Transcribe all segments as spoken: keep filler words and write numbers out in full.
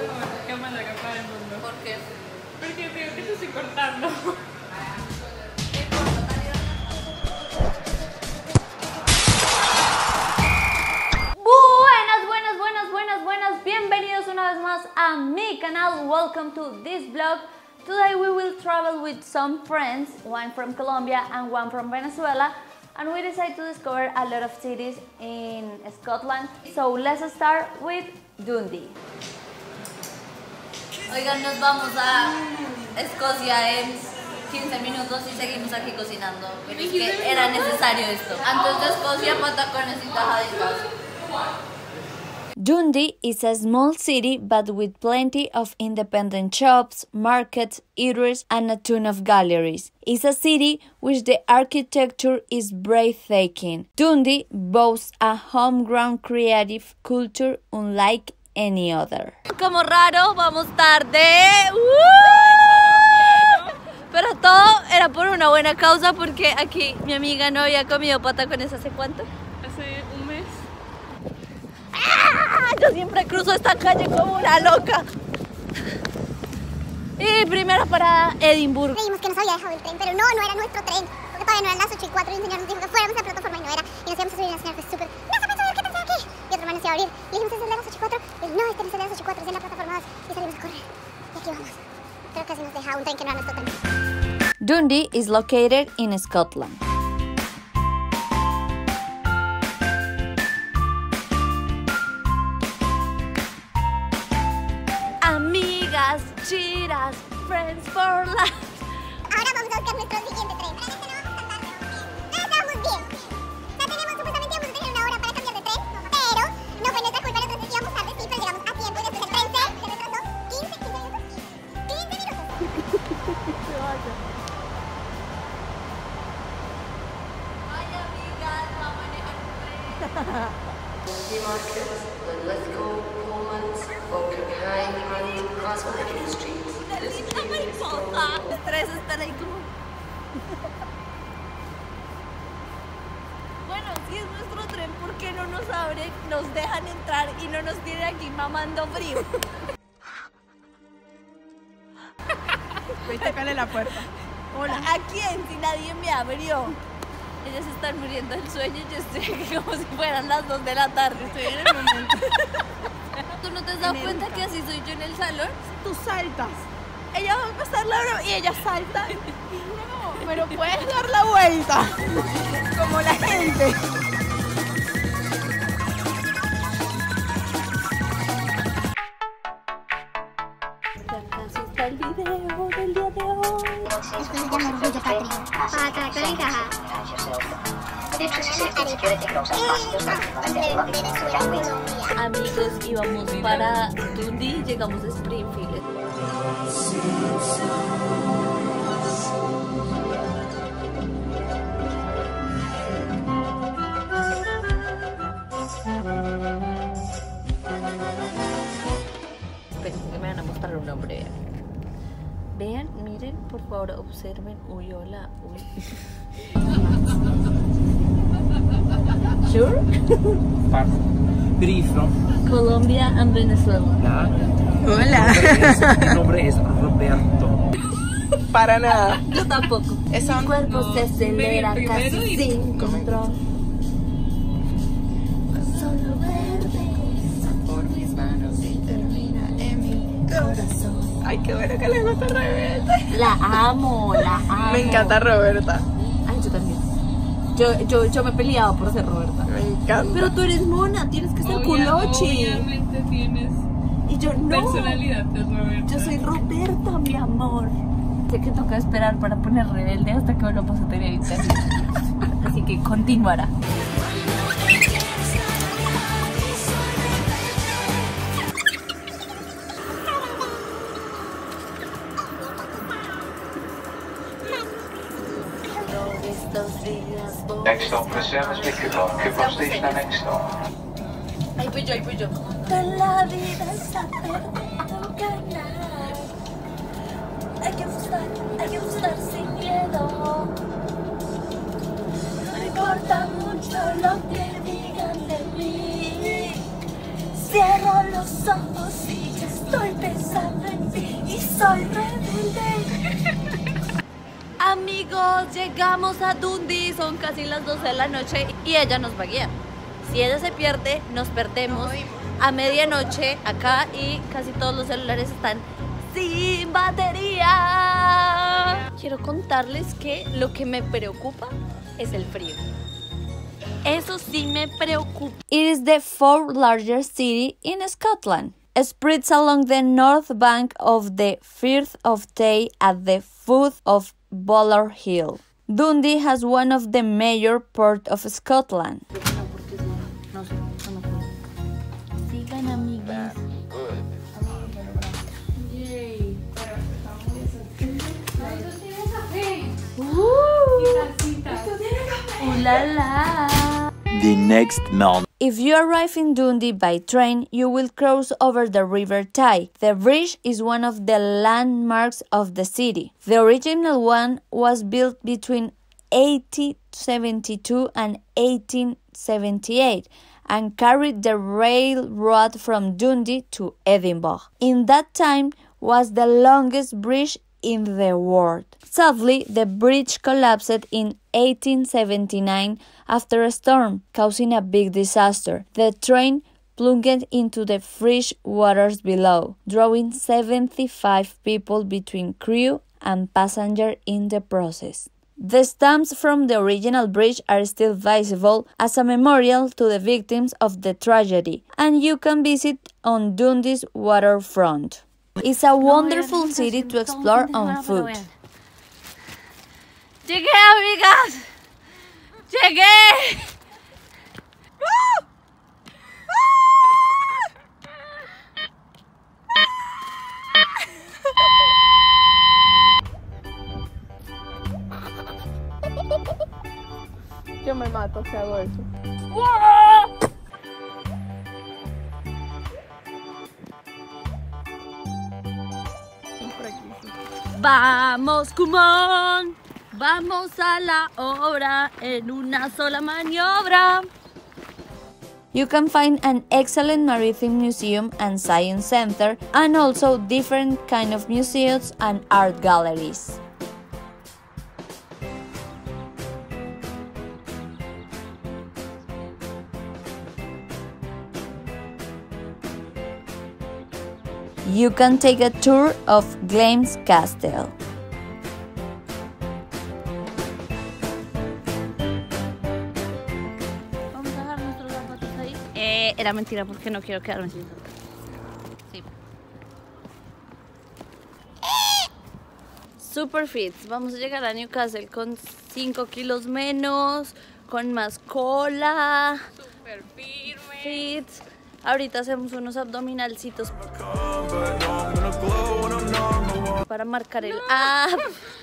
Qué mala capa del mundo. ¿Por qué? Porque creo que te estoy cortando. Buenas, buenas, buenas, buenas, buenas. Bienvenidos una vez más a mi canal. Welcome to this vlog. Today we will travel with some friends, one from Colombia and one from Venezuela. And we decided to discover a lot of cities in Scotland. So let's start with Dundee. Oigan, nos vamos a Escocia en quince minutos y seguimos aquí cocinando. Pero es que era necesario esto. Antes de Escocia, patacones y tajaditas. Dundee is a small city but with plenty of independent shops, markets, eateries and a ton of galleries. It's a city which the architecture is breathtaking. Dundee boasts a homegrown creative culture unlike any other. Como raro, vamos tarde. ¡Uh! Pero todo era por una buena causa porque aquí mi amiga no había comido patacones ¿hace cuánto? Hace un mes. Yo siempre cruzo esta calle como una loca. Y primera parada, Edimburgo. Creímos que nos había dejado el tren, pero no, no era nuestro tren. Porque todavía no eran las ocho y cuatro y un señor nos dijo que fuéramos a la plataforma y no era. Y nos íbamos a subir y la señora fue súper, no se puede subir, ¿qué pasa aquí? Y otro man nos iba a abrir. Le dijimos, ¿es el de las ocho y cuatro? Y él, no, este no es el de las ocho y cuatro, es de la plataforma dos. Y salimos a correr. Y aquí vamos. Pero casi nos deja un tren que no era nuestro tren. Dundee is located in Scotland. Amigas, chiras, friends for life. Ahora vamos a buscar nuestro siguiente tren. Para este no vamos a tardar. No, estábamos bien. O sea, teníamos, supuestamente íbamos a tener una hora para cambiar de tren. Pero no fue nuestra culpa, nosotros íbamos tarde, sí, pero llegamos a tiempo. Y después el tren se, se retrasó quince, quince minutos. quince minutos. Ay, amigas, va a manejar un tren. Markets, the Lithgow, Pullmans, Oakenheim, and Cosmopolitan Street. This No me importa. Los tres están ahí como... Bueno, si es nuestro tren, ¿por qué no nos abren, nos dejan entrar y no nos tienen aquí mamando frío? Ve, tócale la puerta. Hola. ¿A quién? Si nadie me abrió. Ellas están muriendo del sueño y yo estoy aquí como si fueran las dos de la tarde. Estoy en el momento. ¿Tú no te has dado cuenta que así soy yo en el salón? Tú saltas. Ella va a pasar la hora y ella salta. No, pero puedes dar la vuelta. Como la gente. Ya casi está el video del día de hoy. Esto se llama orgullo patrio. Patacón y caja. Amigos, íbamos para Dundee y llegamos a Springfield. Esperen que me van a mostrar un nombre. Vean, miren, por favor, observen. Uy, hola, uy. Sure? Grifo. Colombia and Venezuela. Hola. Mi nombre es Roberto. Para nada. Yo tampoco. Eso Mi cuerpo se acelera casi sin control. Solo verde por mis manos y termina en mi corazón. Ay, qué bueno que les gusta Roberta. La amo, la amo. Me encanta Roberta. Ay, yo también. Yo, yo, yo me he peleado por ser Roberta. Me encanta. Pero tú eres mona, tienes que ser culochi. Obviamente tienes Y yo no. personalidad de Roberta. Yo soy Roberta, mi amor. Sé que toca esperar para poner rebelde hasta que volvamos a tener internet. Así que continuará. Next stop for the service with Coupon. Coupon station and next stop. Ahí voy yo, ahí voy yo. Con la vida es saber cuánto ganar. Hay que buscar, hay que buscar sin miedo. No importa mucho lo que digan de mí. Cierro los ojos y ya estoy soy rebelde. Amigos, llegamos a Dundee, son casi las doce de la noche y ella nos va a guiar. Si ella se pierde, nos perdemos a medianoche acá y casi todos los celulares están sin batería. Quiero contarles que lo que me preocupa es el frío. Eso sí me preocupa. It is the fourth largest city in Scotland. It spreads along the north bank of the Firth of Tay at the foot of Bollard Hill. Dundee has one of the major ports of Scotland. Sigan, amiguis. Ooh la la. The next morning. If you arrive in Dundee by train, you will cross over the River Tay. The bridge is one of the landmarks of the city. The original one was built between eighteen seventy-two and eighteen seventy-eight and carried the railroad from Dundee to Edinburgh. In that time was the longest bridge in the world. Sadly, the bridge collapsed in eighteen seventy-nine after a storm, causing a big disaster. The train plunged into the fresh waters below, drawing seventy-five people between crew and passenger in the process. The stamps from the original bridge are still visible as a memorial to the victims of the tragedy, and you can visit on Dundee's waterfront. It's a wonderful city to explore on foot. ¡Llegué, amigas! ¡Llegué! Yo me mato si hago eso. Vamos, Kumon, vamos a la obra en una sola maniobra. You can find an excellent maritime museum and science center, and also different kind of museums and art galleries. You can take a tour of Glamis Castle. Vamos a dejar nuestros zapatos ahí. Eh, era mentira porque no quiero quedarme sin zapatos. Sí. Super fit. Vamos a llegar a Newcastle con cinco kilos menos, con más cola. Super firme. Fit. Ahorita hacemos unos abdominalcitos para marcar el ab.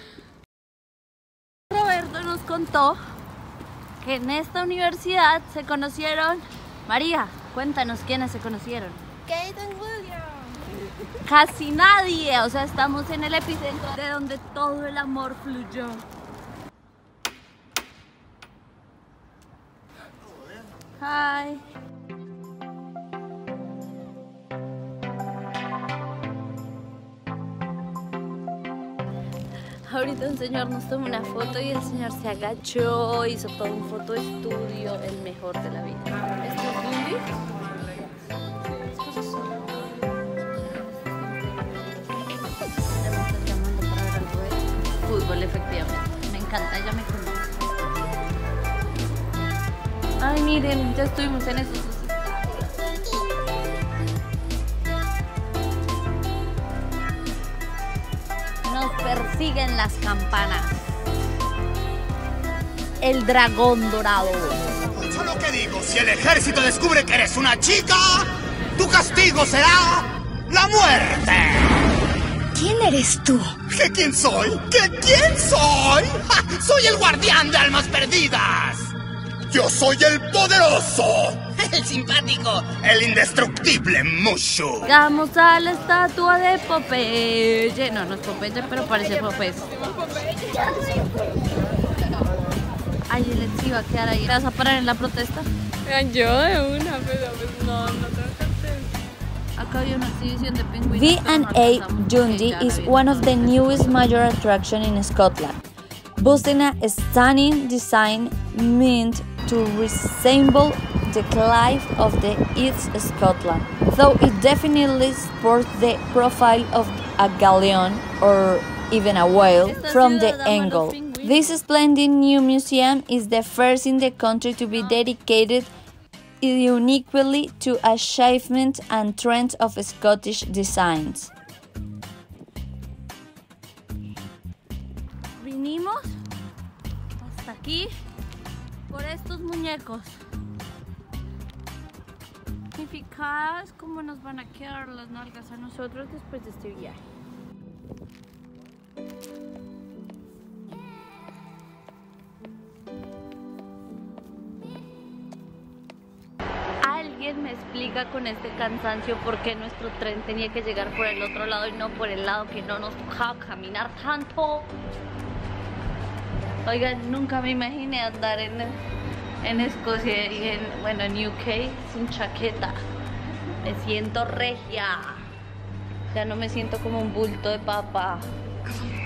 Roberto nos contó que en esta universidad se conocieron. María, cuéntanos quiénes se conocieron. Kate and William. Casi nadie, o sea, estamos en el epicentro de donde todo el amor fluyó. Hi. Ahorita un señor nos tomó una foto y el señor se agachó, hizo todo un foto estudio, el mejor de la vida. ¿Esto es Dundee? Ya me están llamando para ver algo de fútbol, efectivamente. Me encanta, ya me conoce. Ay, miren, ya estuvimos en esos. Nos persiguen las campanas. El dragón dorado. Escucha lo que digo. Si el ejército descubre que eres una chica, tu castigo será la muerte. ¿Quién eres tú? ¿Qué quién soy? ¿Qué quién soy? ¡Ja! Soy el guardián de almas perdidas. Yo soy el poderoso, el simpático, el indestructible Mushu. Llegamos a la estatua de Popeye. No, no es Popeye, pero parece Popeye. Ay, él se iba a quedar ahí. ¿Te vas a parar en la protesta? Yo de una, pero pues no, no tengo certeza. V and A Dundee is one of the newest major attractions in Scotland, boasting a stunning design meant to resemble the cliff of the East Scotland, though it definitely sports the profile of a galleon or even a whale from the angle. This splendid new museum is the first in the country to be dedicated uniquely to achievements and trends of Scottish designs. Vinimos hasta aquí por estos muñecos. Significadas cómo nos van a quedar las nalgas a nosotros después de este viaje. ¿Alguien me explica con este cansancio por qué nuestro tren tenía que llegar por el otro lado y no por el lado que no nos tocaba caminar tanto? Oigan, nunca me imaginé andar en, en Escocia y en, bueno, en U K sin chaqueta. Me siento regia. Ya no me siento como un bulto de papa.